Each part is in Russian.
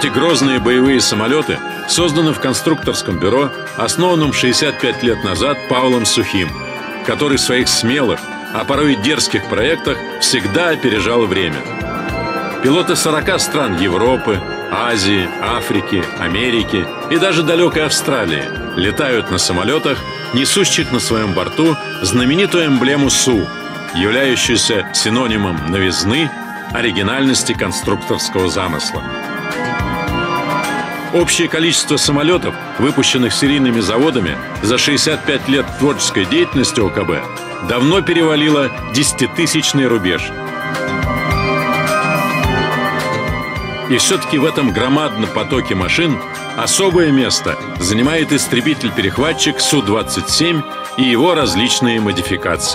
Эти грозные боевые самолеты созданы в конструкторском бюро, основанном 65 лет назад Павлом Сухим, который в своих смелых, а порой и дерзких проектах всегда опережал время. Пилоты 40 стран Европы, Азии, Африки, Америки и даже далекой Австралии летают на самолетах, несущих на своем борту знаменитую эмблему СУ, являющуюся синонимом новизны, оригинальности конструкторского замысла. Общее количество самолетов, выпущенных серийными заводами за 65 лет творческой деятельности ОКБ, давно перевалило 10-тысячный рубеж. И все-таки в этом громадном потоке машин особое место занимает истребитель-перехватчик Су-27 и его различные модификации.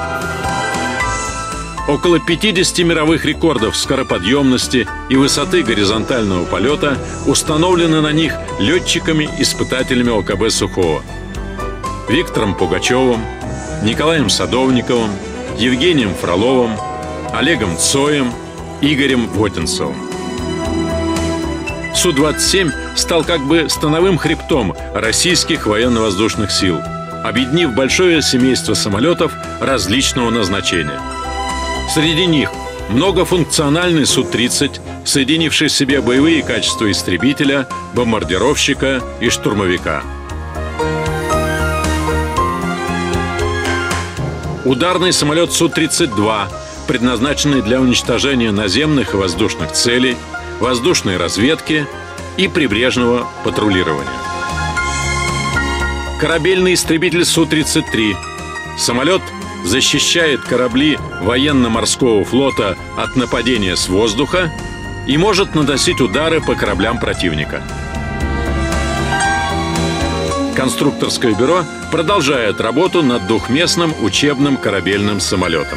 Около 50 мировых рекордов скороподъемности и высоты горизонтального полета установлены на них летчиками-испытателями ОКБ Сухого: Виктором Пугачевым, Николаем Садовниковым, Евгением Фроловым, Олегом Цоем, Игорем Вотинцевым. Су-27 стал как бы становым хребтом российских военно-воздушных сил, объединив большое семейство самолетов различного назначения. Среди них многофункциональный Су-30, соединивший в себе боевые качества истребителя, бомбардировщика и штурмовика. Ударный самолет Су-32, предназначенный для уничтожения наземных и воздушных целей, воздушной разведки и прибрежного патрулирования. Корабельный истребитель Су-33. Самолет защищает корабли военно-морского флота от нападения с воздуха и может наносить удары по кораблям противника. Конструкторское бюро продолжает работу над двухместным учебным корабельным самолетом.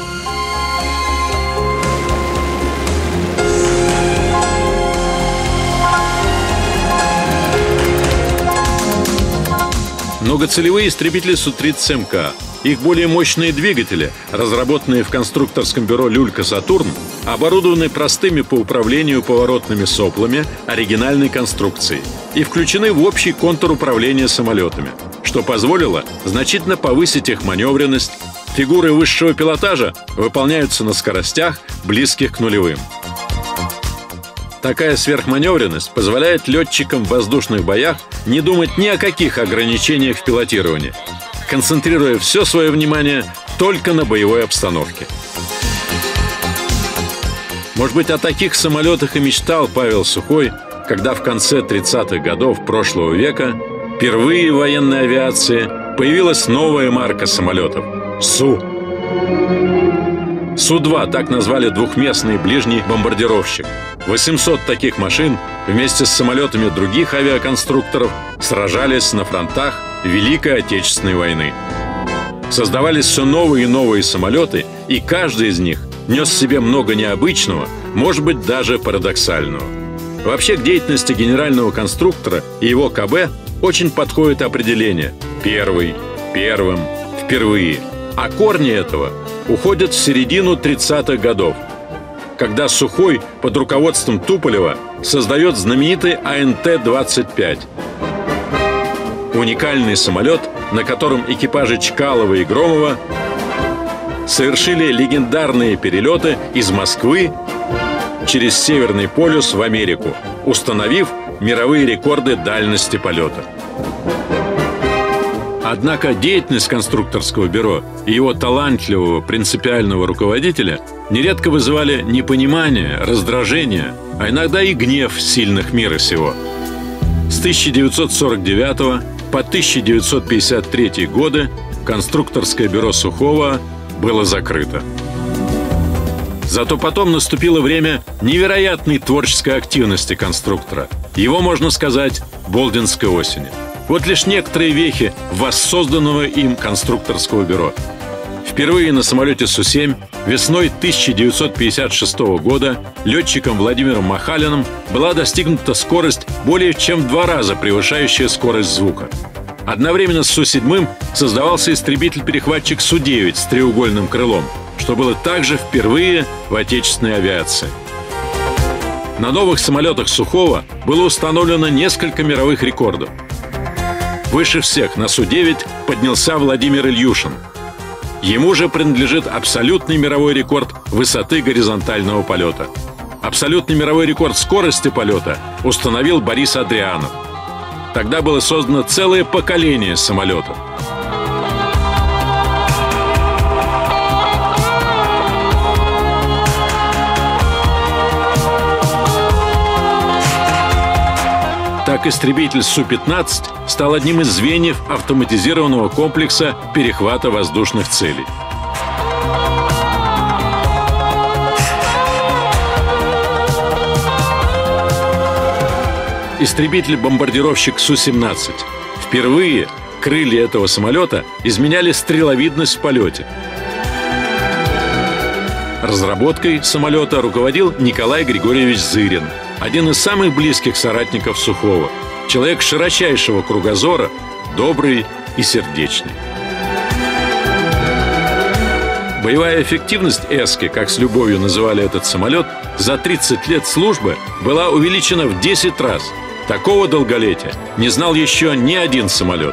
Многоцелевые истребители Су-30МК. Их более мощные двигатели, разработанные в конструкторском бюро «Люлька-Сатурн», оборудованы простыми по управлению поворотными соплами оригинальной конструкции и включены в общий контур управления самолетами, что позволило значительно повысить их маневренность. Фигуры высшего пилотажа выполняются на скоростях, близких к нулевым. Такая сверхманевренность позволяет летчикам в воздушных боях не думать ни о каких ограничениях в пилотировании, концентрируя все свое внимание только на боевой обстановке. Может быть, о таких самолетах и мечтал Павел Сухой, когда в конце 30-х годов прошлого века впервые в военной авиации появилась новая марка самолетов – СУ. Су-2 – так назвали двухместный ближний бомбардировщик. 800 таких машин вместе с самолетами других авиаконструкторов сражались на фронтах Великой Отечественной войны. Создавались все новые и новые самолеты, и каждый из них нес в себе много необычного, может быть, даже парадоксального. Вообще, к деятельности генерального конструктора и его КБ очень подходит определение «первый», «первым», «впервые». А корни этого уходят в середину 30-х годов, когда Сухой под руководством Туполева создает знаменитый АНТ-25. Уникальный самолет, на котором экипажи Чкалова и Громова совершили легендарные перелеты из Москвы через Северный полюс в Америку, установив мировые рекорды дальности полета. Однако деятельность конструкторского бюро и его талантливого принципиального руководителя нередко вызывали непонимание, раздражение, а иногда и гнев сильных мира сего. С 1949 по 1953 годы конструкторское бюро Сухого было закрыто. Зато потом наступило время невероятной творческой активности конструктора. Его, можно сказать, Болдинской осени. Вот лишь некоторые вехи воссозданного им конструкторского бюро. Впервые на самолете Су-7 весной 1956 года летчиком Владимиром Махалиным была достигнута скорость более чем в 2 раза превышающая скорость звука. Одновременно с Су-7 создавался истребитель-перехватчик Су-9 с треугольным крылом, что было также впервые в отечественной авиации. На новых самолетах Сухого было установлено несколько мировых рекордов. Выше всех на Су-9 поднялся Владимир Ильюшин. Ему же принадлежит абсолютный мировой рекорд высоты горизонтального полета. Абсолютный мировой рекорд скорости полета установил Борис Адрианов. Тогда было создано целое поколение самолетов. Так истребитель Су-15 стал одним из звеньев автоматизированного комплекса перехвата воздушных целей. Истребитель-бомбардировщик Су-17. Впервые крылья этого самолета изменяли стреловидность в полете. Разработкой самолета руководил Николай Григорьевич Зырин, один из самых близких соратников Сухого, человек широчайшего кругозора, добрый и сердечный. Боевая эффективность «Эски», как с любовью называли этот самолет, за 30 лет службы была увеличена в 10 раз. Такого долголетия не знал еще ни один самолет.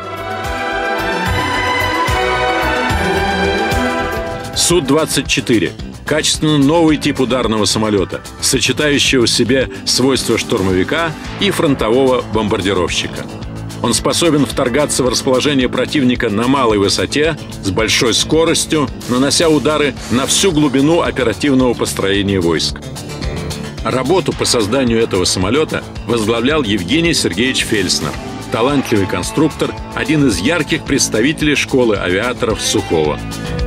Су-24 – качественно новый тип ударного самолета, сочетающего в себе свойства штурмовика и фронтового бомбардировщика. Он способен вторгаться в расположение противника на малой высоте с большой скоростью, нанося удары на всю глубину оперативного построения войск. Работу по созданию этого самолета возглавлял Евгений Сергеевич Фельснер, талантливый конструктор, один из ярких представителей школы авиаторов Сухого.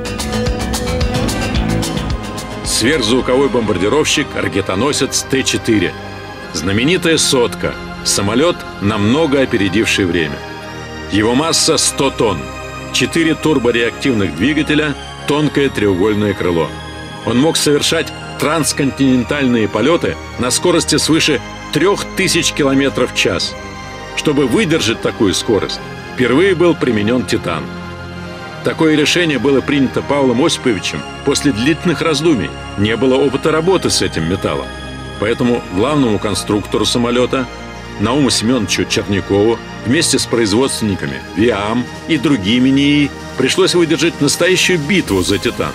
Сверхзвуковой бомбардировщик, ракетоносец Т-4. Знаменитая «Сотка» – самолет, намного опередивший время. Его масса 100 тонн, 4 турбореактивных двигателя, тонкое треугольное крыло. Он мог совершать трансконтинентальные полеты на скорости свыше 3000 км в час. Чтобы выдержать такую скорость, впервые был применен титан. Такое решение было принято Павлом Осиповичем после длительных раздумий. Не было опыта работы с этим металлом. Поэтому главному конструктору самолета Науму Семеновичу Чернякову вместе с производственниками ВИАМ и другими НИИ пришлось выдержать настоящую битву за титан.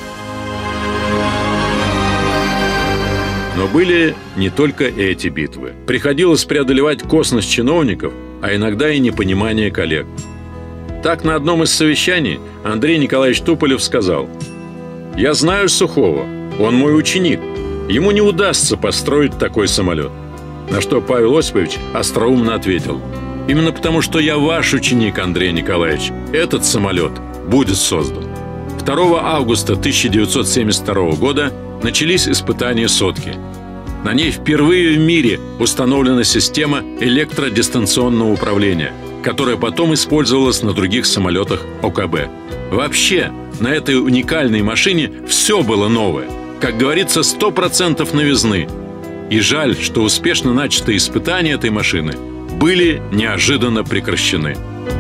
Но были не только эти битвы. Приходилось преодолевать косность чиновников, а иногда и непонимание коллег. Так, на одном из совещаний Андрей Николаевич Туполев сказал: «Я знаю Сухого, он мой ученик. Ему не удастся построить такой самолет». На что Павел Осипович остроумно ответил: «Именно потому, что я ваш ученик, Андрей Николаевич, этот самолет будет создан». 2 августа 1972 года начались испытания «Сотки». На ней впервые в мире установлена система электродистанционного управления, которая потом использовалась на других самолетах ОКБ. Вообще, на этой уникальной машине все было новое. Как говорится, 100% новизны. И жаль, что успешно начатые испытания этой машины были неожиданно прекращены.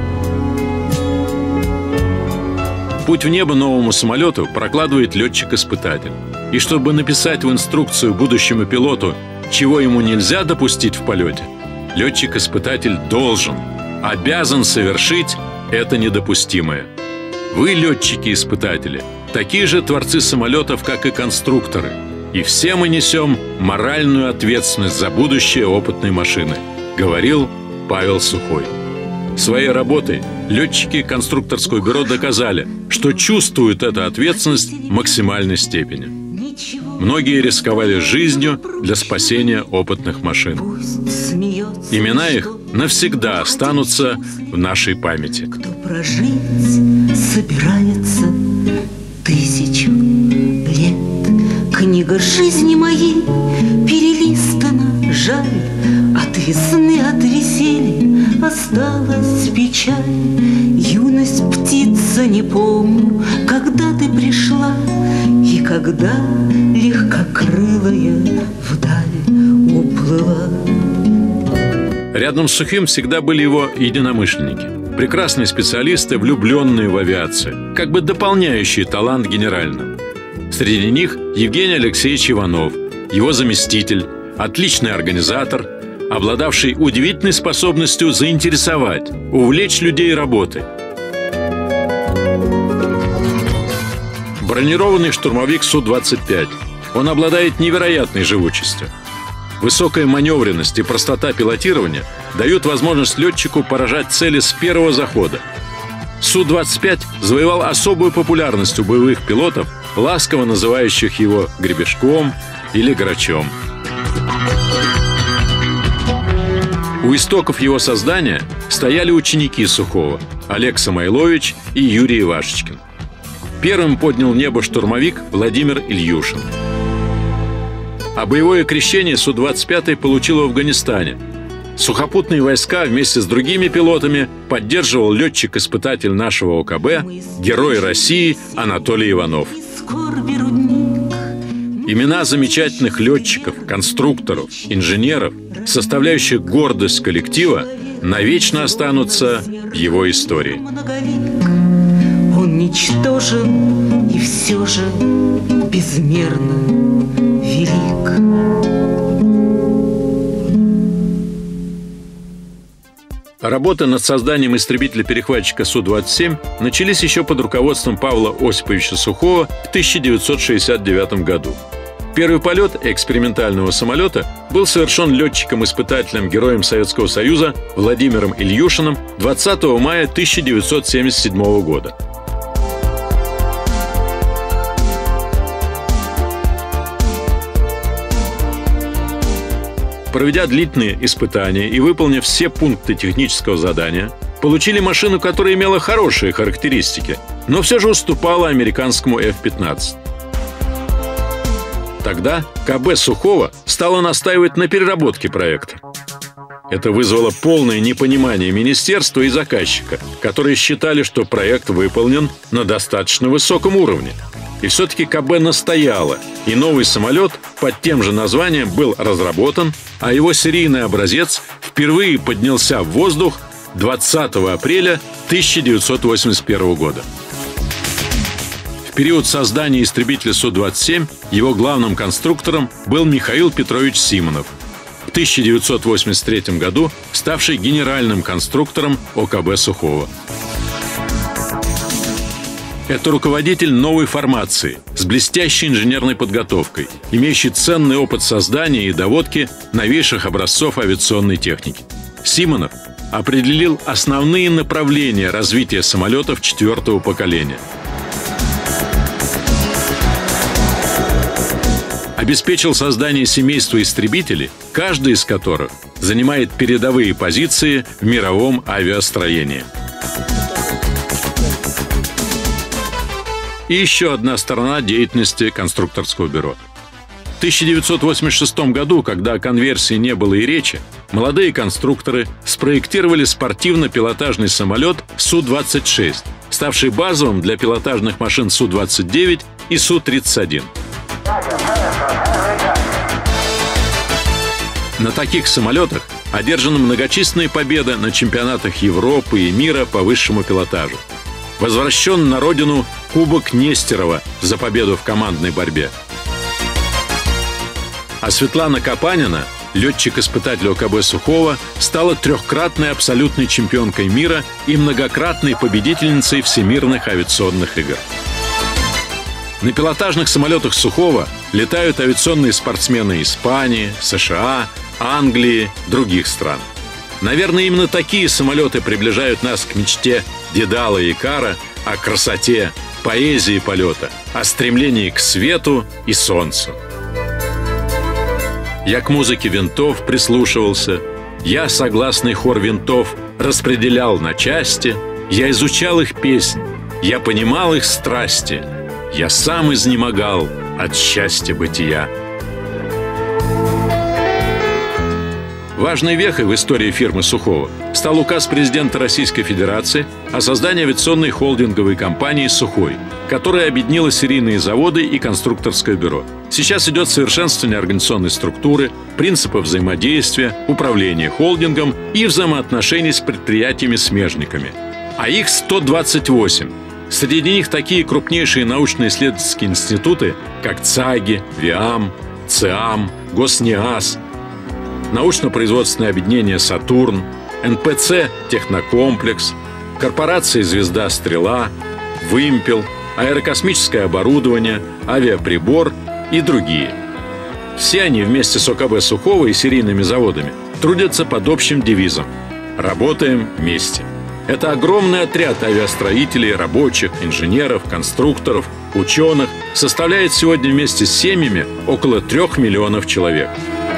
Путь в небо новому самолету прокладывает летчик-испытатель. И чтобы написать в инструкцию будущему пилоту, чего ему нельзя допустить в полете, летчик-испытатель обязан совершить это недопустимое. Вы, летчики-испытатели, такие же творцы самолетов, как и конструкторы. И все мы несем моральную ответственность за будущее опытной машины, говорил Павел Сухой. Своей работой летчики конструкторского бюро доказали, что чувствуют эту ответственность в максимальной степени. Многие рисковали жизнью для спасения опытных машин. Имена их навсегда останутся в нашей памяти. Кто прожить собирается 1000 лет. Книга жизни моей перелистана, жаль, от весны, от веселья осталась печаль. Юность птица, не помню, когда ты пришла, и когда легкокрылая вдаль уплыла. Рядом с Сухим всегда были его единомышленники. Прекрасные специалисты, влюбленные в авиацию, как бы дополняющие талант генерального. Среди них Евгений Алексеевич Иванов, его заместитель, отличный организатор, обладавший удивительной способностью заинтересовать, увлечь людей работой. Бронированный штурмовик Су-25. Он обладает невероятной живучестью. Высокая маневренность и простота пилотирования дают возможность летчику поражать цели с первого захода. Су-25 завоевал особую популярность у боевых пилотов, ласково называющих его гребешком или грачом. У истоков его создания стояли ученики Сухого – Олег Самойлович и Юрий Ивашечкин. Первым поднял в небо штурмовик Владимир Ильюшин. А боевое крещение Су-25 получил в Афганистане. Сухопутные войска вместе с другими пилотами поддерживал летчик-испытатель нашего ОКБ, герой России Анатолий Иванов. Имена замечательных летчиков, конструкторов, инженеров, составляющих гордость коллектива, навечно останутся в его истории. Он ничтожен и все же безмерно велик. Работы над созданием истребителя-перехватчика Су-27 начались еще под руководством Павла Осиповича Сухого в 1969 году. Первый полет экспериментального самолета был совершен летчиком-испытателем, героем Советского Союза Владимиром Ильюшиным 20 мая 1977 года. Проведя длительные испытания и выполнив все пункты технического задания, получили машину, которая имела хорошие характеристики, но все же уступала американскому F-15. Тогда КБ Сухого стало настаивать на переработке проекта. Это вызвало полное непонимание министерства и заказчика, которые считали, что проект выполнен на достаточно высоком уровне. И все-таки КБ настояла, и новый самолет под тем же названием был разработан, а его серийный образец впервые поднялся в воздух 20 апреля 1981 года. В период создания истребителя Су-27 его главным конструктором был Михаил Петрович Симонов, в 1983 году ставший генеральным конструктором ОКБ Сухого. Это руководитель новой формации с блестящей инженерной подготовкой, имеющий ценный опыт создания и доводки новейших образцов авиационной техники. Симонов определил основные направления развития самолетов четвертого поколения. Обеспечил создание семейства истребителей, каждый из которых занимает передовые позиции в мировом авиастроении. И еще одна сторона деятельности конструкторского бюро. В 1986 году, когда о конверсии не было и речи, молодые конструкторы спроектировали спортивно-пилотажный самолет Су-26, ставший базовым для пилотажных машин Су-29 и Су-31. На таких самолетах одержаны многочисленные победы на чемпионатах Европы и мира по высшему пилотажу. Возвращен на родину Кубок Нестерова за победу в командной борьбе. А Светлана Капанина, летчик-испытатель ОКБ Сухого, стала трехкратной абсолютной чемпионкой мира и многократной победительницей всемирных авиационных игр. На пилотажных самолетах Сухого летают авиационные спортсмены Испании, США, Англии, других стран. Наверное, именно такие самолеты приближают нас к мечте Дедала и Икара о красоте, поэзии полета, о стремлении к свету и солнцу. Я к музыке винтов прислушивался, я согласный хор винтов распределял на части, я изучал их песнь, я понимал их страсти, я сам изнемогал от счастья бытия. Важной вехой в истории фирмы Сухого стал указ президента Российской Федерации о создании авиационной холдинговой компании «Сухой», которая объединила серийные заводы и конструкторское бюро. Сейчас идет совершенствование организационной структуры, принципов взаимодействия, управления холдингом и взаимоотношений с предприятиями-смежниками. А их 128. Среди них такие крупнейшие научно-исследовательские институты, как ЦАГИ, ВИАМ, ЦИАМ, Госнеаз, научно-производственное объединение «Сатурн», НПЦ «Технокомплекс», корпорации «Звезда Стрела», «Вымпел», аэрокосмическое оборудование, авиаприбор и другие. Все они вместе с ОКБ Сухого и серийными заводами трудятся под общим девизом «Работаем вместе». Это огромный отряд авиастроителей, рабочих, инженеров, конструкторов, ученых составляет сегодня вместе с семьями около 3 миллионов человек.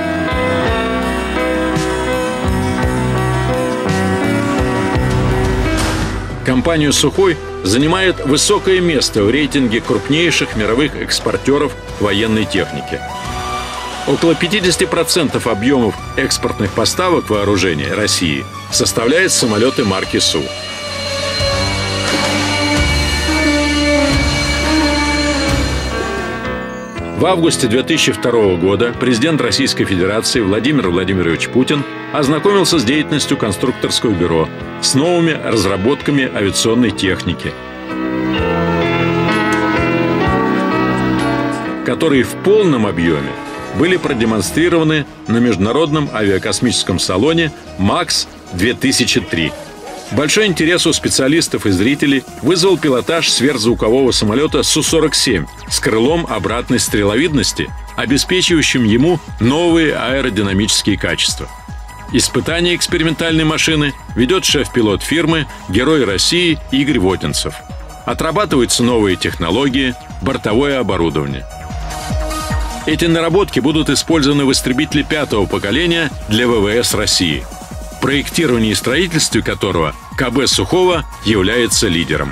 Компания «Сухой» занимает высокое место в рейтинге крупнейших мировых экспортеров военной техники. Около 50% объемов экспортных поставок вооружения России составляют самолеты марки Су. В августе 2002 года президент Российской Федерации Владимир Владимирович Путин ознакомился с деятельностью конструкторского бюро, с новыми разработками авиационной техники, которые в полном объеме были продемонстрированы на Международном авиакосмическом салоне МАКС-2003. Большой интерес у специалистов и зрителей вызвал пилотаж сверхзвукового самолета Су-47 с крылом обратной стреловидности, обеспечивающим ему новые аэродинамические качества. Испытания экспериментальной машины ведет шеф-пилот фирмы «Герой России» Игорь Водинцев. Отрабатываются новые технологии, бортовое оборудование. Эти наработки будут использованы в истребителе 5-го поколения для ВВС России, в проектировании и строительстве которого КБ Сухого является лидером.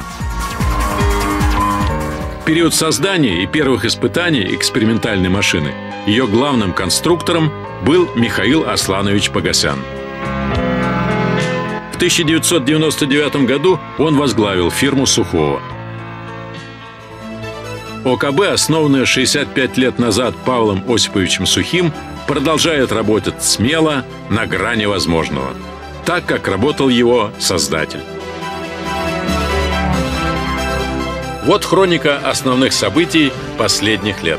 В период создания и первых испытаний экспериментальной машины ее главным конструктором был Михаил Асланович Погосян. В 1999 году он возглавил фирму Сухого. ОКБ, основанная 65 лет назад Павлом Осиповичем Сухим, продолжает работать смело, на грани возможного, так как работал его создатель. Вот хроника основных событий последних лет.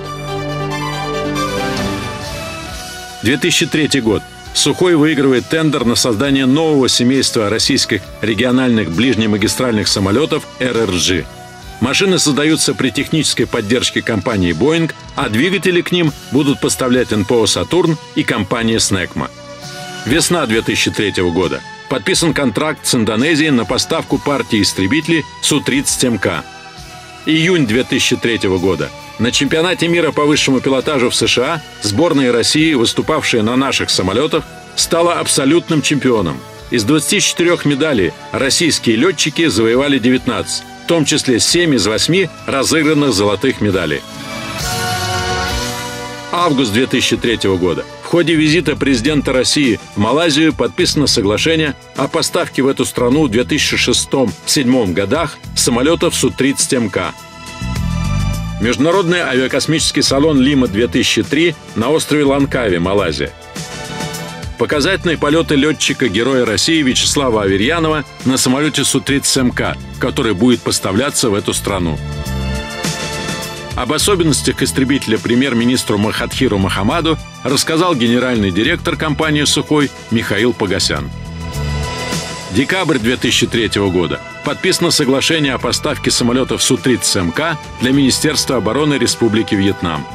2003 год. Сухой выигрывает тендер на создание нового семейства российских региональных ближнемагистральных самолетов РРЖ. Машины создаются при технической поддержке компании Boeing, а двигатели к ним будут поставлять НПО «Сатурн» и компания «Снекма». Весна 2003 года. Подписан контракт с Индонезией на поставку партии истребителей Су-30МК. Июнь 2003 года. На чемпионате мира по высшему пилотажу в США сборная России, выступавшая на наших самолетах, стала абсолютным чемпионом. Из 24 медалей российские летчики завоевали 19, в том числе 7 из 8 разыгранных золотых медалей. Август 2003 года. В ходе визита президента России в Малайзию подписано соглашение о поставке в эту страну в 2006-2007 годах самолетов Су-30МК. Международный авиакосмический салон Лима-2003 на острове Ланкави, Малайзия. Показательные полеты летчика-героя России Вячеслава Аверьянова на самолете Су-30МК, который будет поставляться в эту страну. Об особенностях истребителя премьер-министру Махатхиру Мохаммаду рассказал генеральный директор компании «Сухой» Михаил Погосян. Декабрь 2003 года. Подписано соглашение о поставке самолетов Су-30МК для Министерства обороны Республики Вьетнам.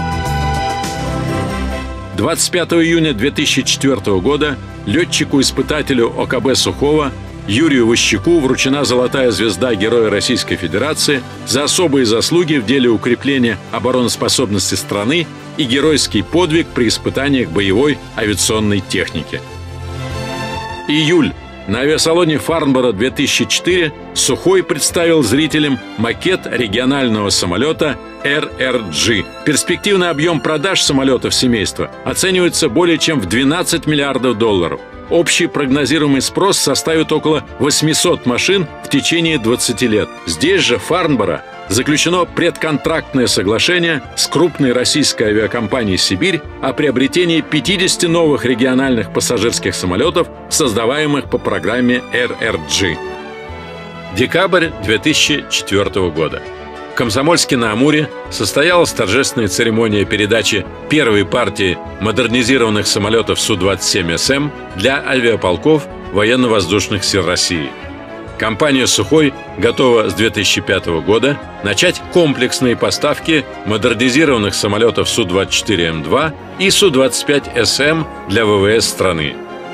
25 июня 2004 года летчику-испытателю ОКБ Сухого Юрию Ващуку вручена золотая звезда Героя Российской Федерации за особые заслуги в деле укрепления обороноспособности страны и геройский подвиг при испытаниях боевой авиационной техники. Июль. На авиасалоне Фарнборо 2004 Сухой представил зрителям макет регионального самолета РРЖ. Перспективный объем продаж самолетов семейства оценивается более чем в 12 миллиардов долларов. Общий прогнозируемый спрос составит около 800 машин в течение 20 лет. Здесь же, в Фарнборо, заключено предконтрактное соглашение с крупной российской авиакомпанией «Сибирь» о приобретении 50 новых региональных пассажирских самолетов, создаваемых по программе РРЖ. Декабрь 2004 года. Комсомольске-на-Амуре состоялась торжественная церемония передачи первой партии модернизированных самолетов Су-27СМ для авиаполков Военно-воздушных сил России. Компания «Сухой» готова с 2005 года начать комплексные поставки модернизированных самолетов Су-24М2 и Су-25СМ для ВВС страны.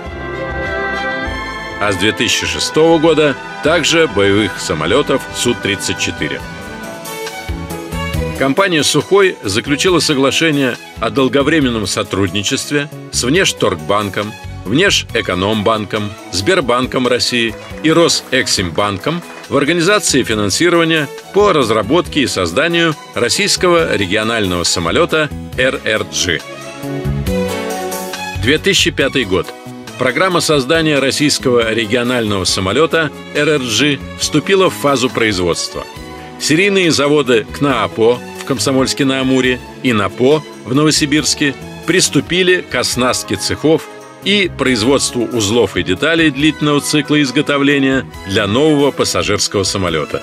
А с 2006 года также боевых самолетов Су-34. Компания «Сухой» заключила соглашение о долговременном сотрудничестве с Внешторгбанком, Внешэкономбанком, Сбербанком России и Росэксимбанком в организации финансирования по разработке и созданию российского регионального самолета РРГ. 2005 год. Программа создания российского регионального самолета РРГ вступила в фазу производства. Серийные заводы КНААПО в Комсомольске-на-Амуре и НАПО в Новосибирске приступили к оснастке цехов и производству узлов и деталей длительного цикла изготовления для нового пассажирского самолета.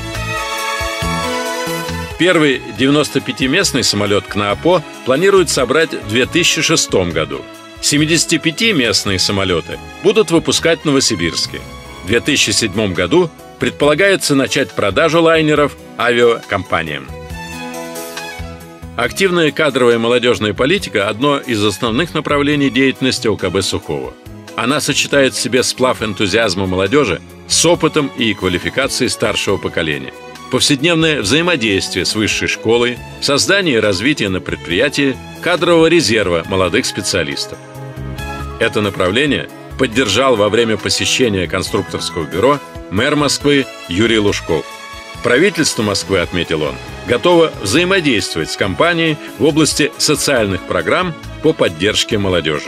Первый 95-местный самолет КНААПО планируют собрать в 2006 году. 75-местные самолеты будут выпускать в Новосибирске. В 2007 году предполагается начать продажу лайнеров авиакомпаниям. Активная кадровая молодежная политика – одно из основных направлений деятельности ОКБ «Сухого». Она сочетает в себе сплав энтузиазма молодежи с опытом и квалификацией старшего поколения, повседневное взаимодействие с высшей школой, создание и развитие на предприятии кадрового резерва молодых специалистов. Это направление поддержал во время посещения конструкторского бюро мэр Москвы Юрий Лужков. Правительство Москвы, отметил он, готово взаимодействовать с компанией в области социальных программ по поддержке молодежи.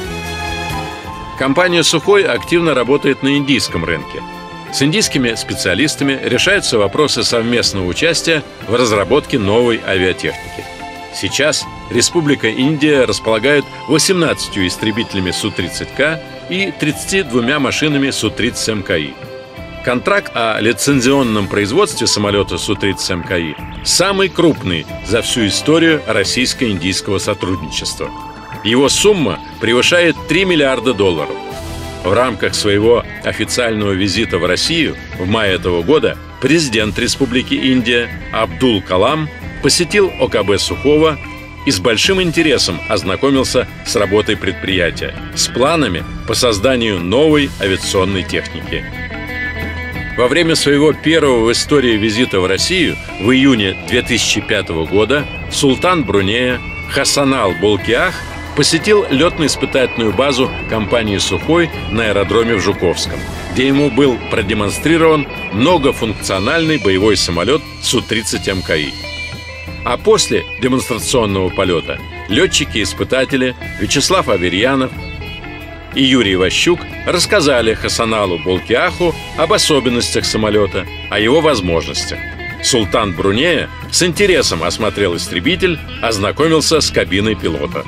Компания «Сухой» активно работает на индийском рынке. С индийскими специалистами решаются вопросы совместного участия в разработке новой авиатехники. Сейчас Республика Индия располагает 18 истребителями Су-30К и 32 машинами Су-30 МКИ. Контракт о лицензионном производстве самолета Су-30 МКИ самый крупный за всю историю российско-индийского сотрудничества. Его сумма превышает $3 миллиарда. В рамках своего официального визита в Россию в мае этого года президент Республики Индия Абдул Калам посетил ОКБ «Сухого» и с большим интересом ознакомился с работой предприятия, с планами по созданию новой авиационной техники. Во время своего первого в истории визита в Россию в июне 2005 года султан Брунея Хасанал Болкиах посетил летно-испытательную базу компании «Сухой» на аэродроме в Жуковском, где ему был продемонстрирован многофункциональный боевой самолет Су-30 МКИ. А после демонстрационного полета летчики-испытатели Вячеслав Аверьянов и Юрий Ващук рассказали Хасаналу Болкиаху об особенностях самолета, о его возможностях. Султан Брунея с интересом осмотрел истребитель, ознакомился с кабиной пилота.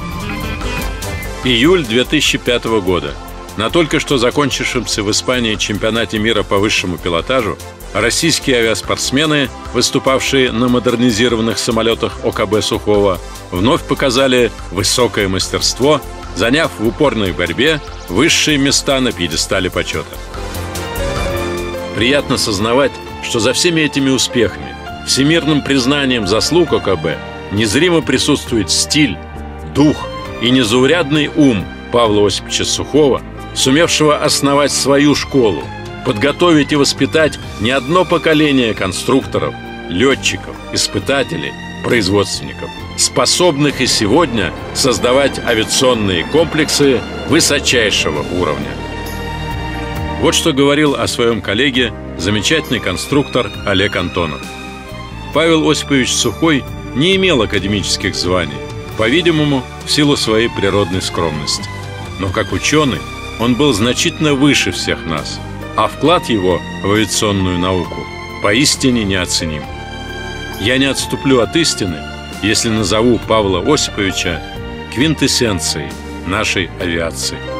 Июль 2005 года. На только что закончившемся в Испании чемпионате мира по высшему пилотажу российские авиаспортсмены, выступавшие на модернизированных самолетах ОКБ «Сухого», вновь показали высокое мастерство, заняв в упорной борьбе высшие места на пьедестале почета. Приятно сознавать, что за всеми этими успехами, всемирным признанием заслуг ОКБ незримо присутствует стиль, дух и незаурядный ум Павла Осиповича Сухого, сумевшего основать свою школу, подготовить и воспитать не одно поколение конструкторов, летчиков, испытателей, производственников, способных и сегодня создавать авиационные комплексы высочайшего уровня. Вот что говорил о своем коллеге замечательный конструктор Олег Антонов. Павел Осипович Сухой не имел академических званий, по-видимому, в силу своей природной скромности. Но как ученый он был значительно выше всех нас, а вклад его в авиационную науку поистине неоценим. Я не отступлю от истины, если назову Павла Осиповича квинтэссенцией нашей авиации.